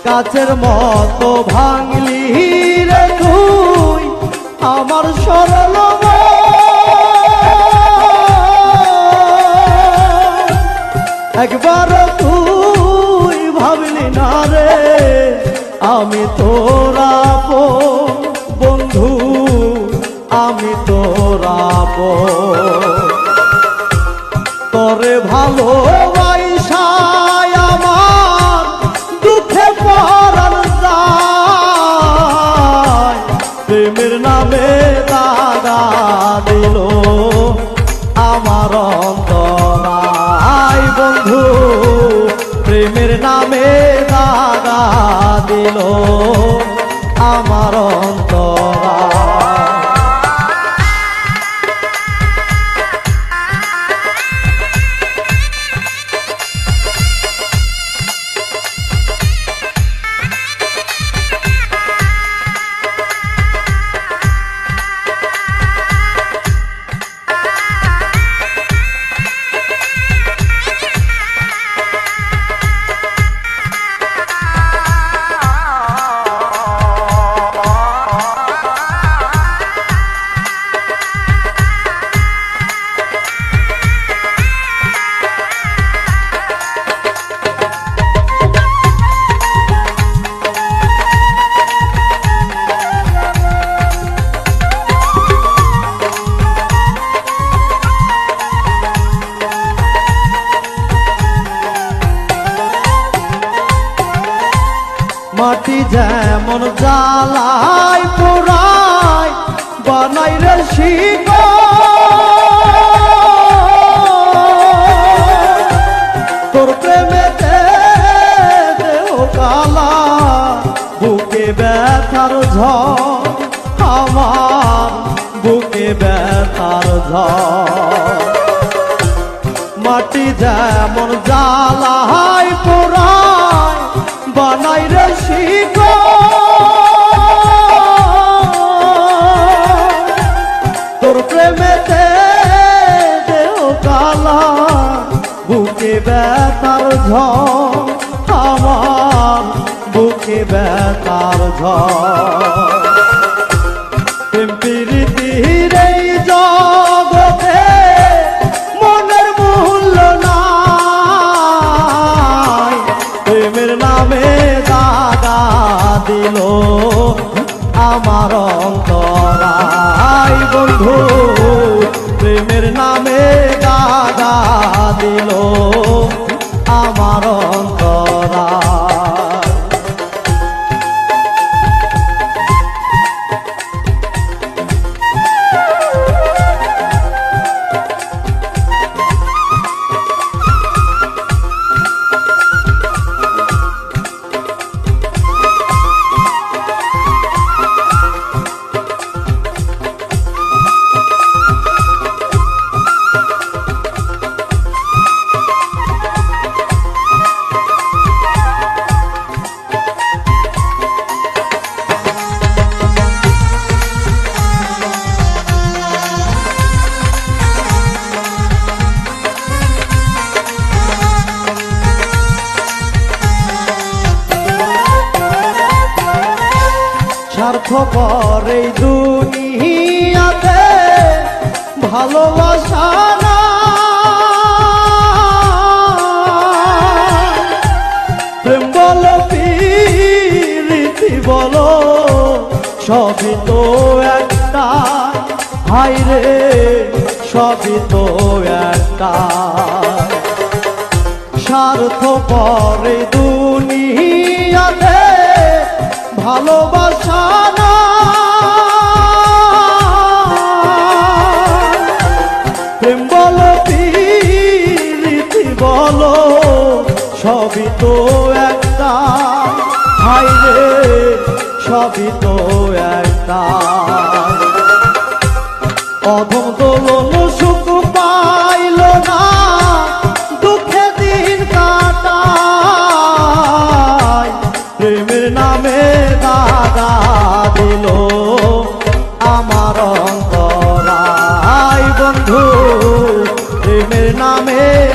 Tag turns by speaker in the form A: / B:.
A: কাচের মতো ভাঙলি রে তুই আমার সরল একবার তুই ভাবলি না রে আমি তোরা বন্ধু আমি তোরা তোরে ভালোবাসায় আমার দুঃখে পরাণ যায় প্রেমের নামে দাগা দিল আমার অন্তরায় বন্ধু প্রেমের নামে দাগা দিল আমার অন্তরায় মাটি যেমন জ্বালায় পোড়ায় বানাই রে তোর প্রেমেতে দেহ কালা বুকে ব্যথার ঝড় আমার বুকে ব্যথার ঝড় মাটি যেমন জ্বালায় পোড়ায় বানাই রে তোর প্রেমেতে দেহ কালা বুকে ব্যথার ঝড় আমার বুকে ব্যথার ঝড় প্রেম প্রীতির এই জগতে মনের মূল্য নাই প্রেমের নামে দাগা দিল আমার অন্তরায় বন্ধু প্রেমের নামে দাগা দিল আমার অন্তরায় স্বার্থপর এই দুনিয়াতে ভালোবাসা না প্রেম বলো প্রীতি বলো সবই তো একটা হাই রে সবই তো একটা স্বার্থপর এই দুনিয়াতে ভালোবাসা না প্রেম বলো প্রীতি বলো সবই তো একটা হাই রে সবই তো